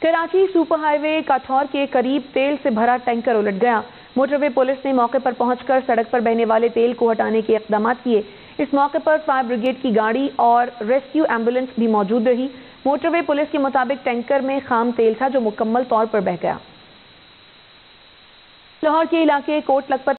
Karachi super highway काथौर के करीब तेल से भरा टैंकर उलट गया। मोटरवे पुलिस ने मौके पर पहुंचकर सड़क पर बहने वाले तेल को हटाने के इक़दाम किए। इस मौके पर फायर ब्रिगेड की गाड़ी और रेस्क्यू एम्बुलेंस भी मौजूद रही। मोटरवे पुलिस के मुताबिक टैंकर में खाम तेल था जो मुकम्मल तौर पर बह गया। लाहौर के इलाके कोट लखपत